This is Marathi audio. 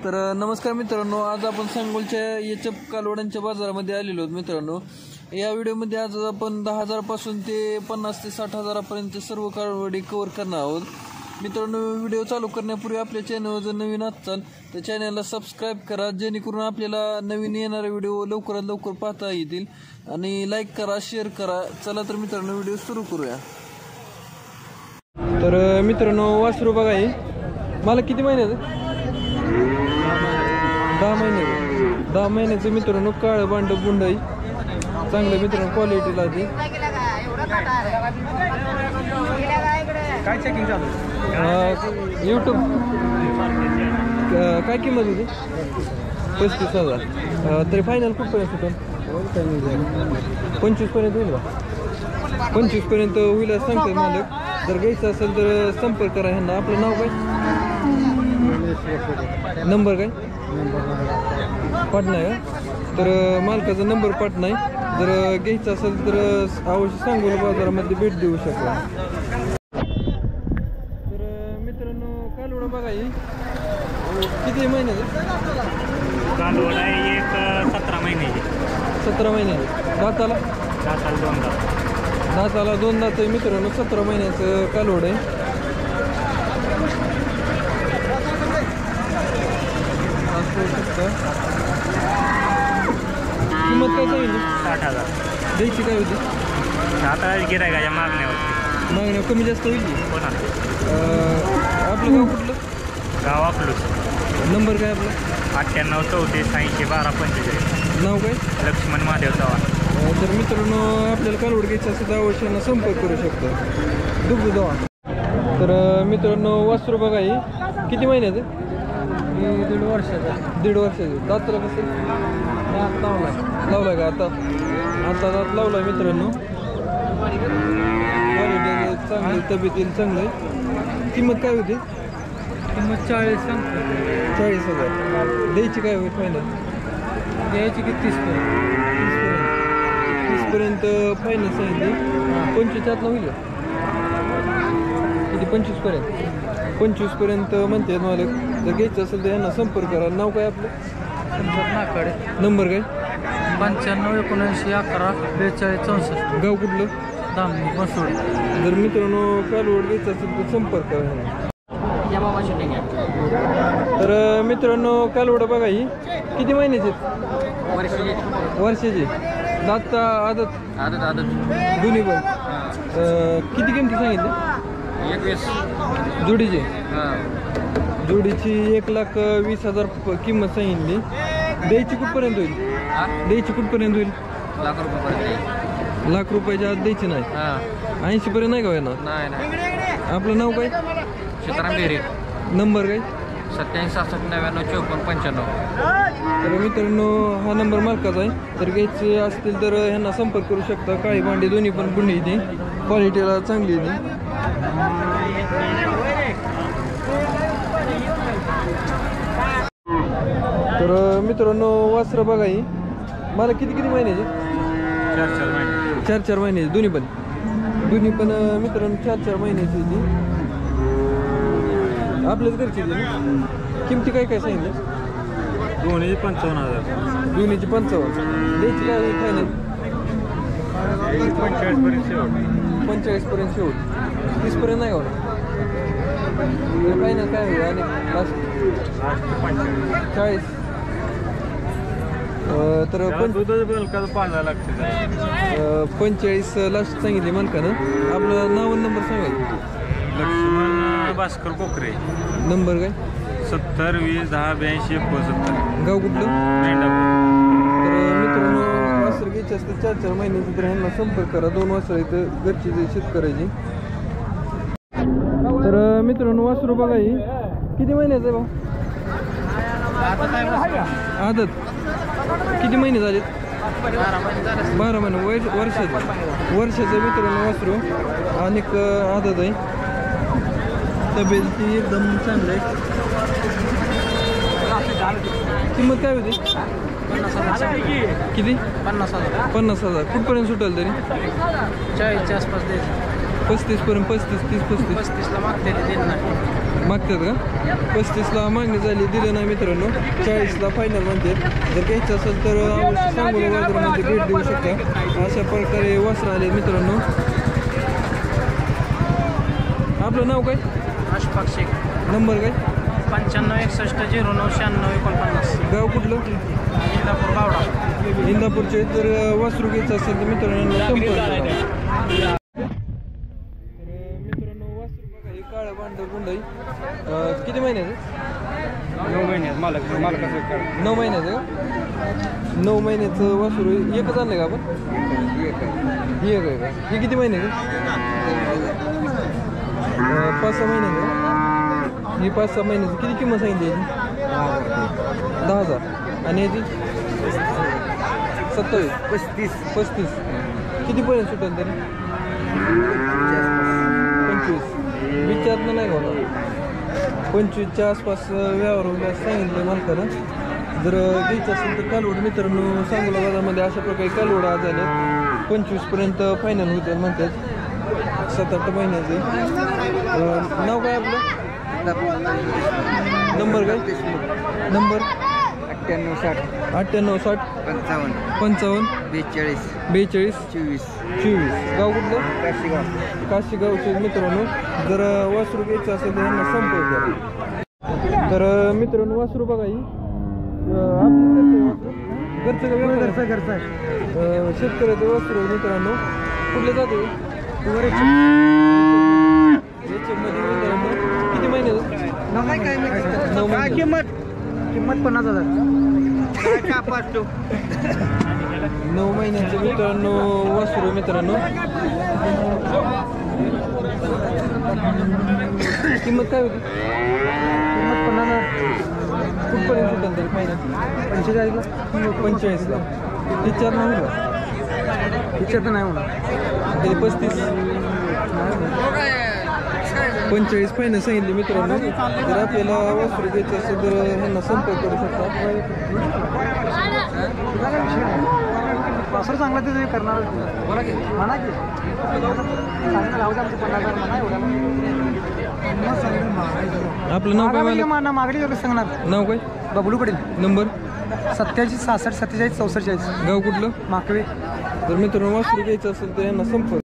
तर नमस्कार मित्रांनो, आज आपण सांगोलच्या एचएफ कालवडांच्या बाजारामध्ये आलेलो आहोत मित्रांनो। या व्हिडिओमध्ये आज आपण 10,000 पासून ते 50 ते 60,000पर्यंत सर्व कालवडी कव्हर करणार आहोत मित्रांनो। व्हिडिओ चालू करण्यापूर्वी आपल्या चॅनलवर जर नवीन असाल तर चॅनलला सबस्क्राइब करा, जेणेकरून आपल्याला नवीन येणारे व्हिडिओ लवकरात लवकर पाहता येतील, आणि लाईक करा, शेअर करा। चला तर मित्रांनो व्हिडिओ सुरू करूया। तर मित्रांनो वासरू बघा, ही मला किती महिन्याचं? 10 महिन्याचं मित्रांनो। काळं बांड बुंडाई चांगलं मित्रांनो, क्वालिटीला ती। काय चेकिंग चालू? यूट्यूब काय किंमत होती? 35,000। तरी फायनल कुठपर्यंत होतं? 25 पर्यंत होईल का? 25 पर्यंत होईल असं सांगतात मालक। जर घ्यायचं असेल तर संपर्क करा ह्यांना। आपलं नाव काय? नंबर काय? पाटणा आहे का? तर मालकाचा नंबर पाटणा आहे। जर घ्यायचं असेल तर अवश्य सांगोल बाजारामध्ये भेट देऊ शकता। तर मित्रांनो कालवडा बघा, ही किती महिन्याचं? कालवड आहे एक 17 महिन्याची। 17 महिन्याची। दाताला? दाताला 2 दात। दाताला 2 दात आहे मित्रांनो। 17 महिन्याचं कालवड आहे। किंमत काय सांगितली? 60,000। द्यायची काय होती? आता गिरायकाच्या मागण्यावरती मागण्या कमी जास्त होईल की? कोणा आपलं गाव कुठलं? गाव आपलं। नंबर काय आपला? 98 34 80 12 45। नाव काय? लक्ष्मण महादेव चव्हाण। तर मित्रांनो आपल्याला कालवड घ्यायचं असेल तर अवश्य संपर्क करू शकतो। डुबू जावा। तर मित्रांनो वासरू बघा, ही किती महिन्याचं? 1.5 वर्षाचा। 1.5 वर्षाचं। दाताला कसं? लावलाय का? आता दात लावलाय मित्रांनो। क्वालिटी चांगली, तब्येतील चांगलं आहे। किंमत काय होती? किंमत 40 सांगतो। 40,000। द्यायची काय होईल फायनल? द्यायची की 30 पर्यंत फायनल सांगितली। 25 होईल का? किती? 25 पर्यंत? 25 पर्यंत म्हणते मालक। जर घ्यायचं असेल तर यांना संपर्क करा। नाव काय आपलं? नाकडे। नंबर काय? 95 79 11 42 64। गाव कुठलं? धामणी बसोड। जर मित्रांनो कालवड घ्यायचं असेल तर संपर्क करा। तर मित्रांनो कालवड बघा, ही किती महिन्याची? वर्षाची। दात आदत दोन्ही पण? किती किमती सांगितली? 21 जोडीची? जोडीची 1,20,000 किंमत सांगितली। द्यायची कुठपर्यंत होईल? द्यायची कुठपर्यंत होईल? लाख रुपयाच्या आत द्यायची नाही? 80 पर्यंत नाही का येणार? नाही। आपलं नाव काय? सीताराम बेरे। नंबर काय? 87 67 99 54 95। तर मित्रांनो हा नंबर मालकाचा आहे। तर घ्यायचे असतील तर ह्यांना संपर्क करू शकता। काळी भांडी दोन्ही पण पुण्य येते, क्वालिटीला चांगली येते। तर मित्रांनो वासरं बघा, ही मला किती महिन्याची? 4 महिन्याची। दोन्ही पण मित्रांनो 4 महिन्याची ती। आपल्याच घरची ती। किमती काय सांगितलं? दोन्ही 55,000। दोन्हीची 55। द्यायची काय होईल फायनल? 45 पर्यंत शेवट। 30 पर्यंत नाही होणार? फायनल काय होईल? आणि लास्ट 40? तर 45 लास्ट सांगितली मालकानं। आपलं नाव आणि नंबर सांगायचं? लक्ष्मण भास्कर कोकरे। नंबर काय? 70 20 10 82 75। गाव कुठलं? मेंढापूर। तर मित्रांनो वासर घ्यायचे असते 4 महिन्याची तर ह्यांना संपर्क करा। 2 वासर इथं घरची जे शेतकऱ्याची। तर मित्रांनो वासरू बघा, ही किती महिन्याचं आहे भाऊ? आदत किती महिने झाले? 12 महिने। वर्षाचं मित्रांनो वासरू। आणि आदत आहे। तब्येत ती एकदम चांगली आहे। किंमत काय होती? 50,000। किती? 50,000। 50,000। कुठपर्यंत सुटेल तरी? 40च्या आसपास द्यायचं। 35 पर्यंत 35 मागते दिलं नाही. मागतात का? 35ला मागणी झाली, दिलं नाही मित्रांनो. 40ला फायनल म्हणते. जर घ्यायचं असेल तर सांगोला बाजारामध्ये भेट देऊ शकता. अशा प्रकारे वासरं आले मित्रांनो. आपलं नाव काय? अशफाक शेख. नंबर काय? 9561099649. गाव कुठलं? इंदापूर गावडा. इंदापूरचे. जर वासरू घ्यायचं असेल तर मित्रांनो संपर्क करा. वासरू बघा, हे काळं भांडं गुंडाई. किती महिन्याचं? 9 महिन्यात मालक 9 महिन्याचं का? 9 महिन्याचं वासरू एकच आणलं का आपण? एक आहे का? हे किती महिन्याचं? 5-6 महिन्याचं. ही 5-6 महिन्याची किती किंमत सांगितली याची? 10,000. आणि याची 27 35 कितीपर्यंत सुटेल तरी? 25 विचारलं नाही होणार. 25च्या आसपास व्यवहार होईल सांगितलं मालकानं. जर घ्यायचं असेल तर कालवड मित्रांनो सांगोला बाजारामध्ये अशा प्रकारे कालवड आज आले. 25पर्यंत फायनल होते म्हणतात. 7-8 महिन्याचे. नाव काय आपलं? नंबर काय? नंबर 9860 9860 55 42 42 24. गाव कुठलं? काशीगाव. काशीगावचे मित्रांनो. जर वासरू घ्यायचं असेल तर यांना संपर्क करा. तर मित्रांनो वासरू बघा, ही घरचं का? घरचं आहे. शेतकऱ्याचं वासरू आहे मित्रांनो. कुठले जाते? याच्यामध्ये मित्रांनो किती महिन्याचं? 9 महिने. किंमत 50,000. 9 महिन्याचं मित्रांनो वासरू मित्रांनो. किंमत काय होती? किंमत 50,000. कुठपर्यंत सुटेल तरी फायनल? 45ला. विचार नाही होणार. विचार तर नाही होणार. तरी 35 45 फायनल सांगितले मित्रांनो. जर आपल्याला वासरू घ्यायचं असेल तर ह्यांना संपर्क करू शकता. वासर चांगला ते करणार म्हणा की आपलं नाव काय? मागणी सांगणार. नाव काय? बबलू पटेल. नंबर 87 66 47 44. गाव कुठलं? माकवे. जर मित्रांनो वासरू घ्यायचं असेल तर यांना संपर्क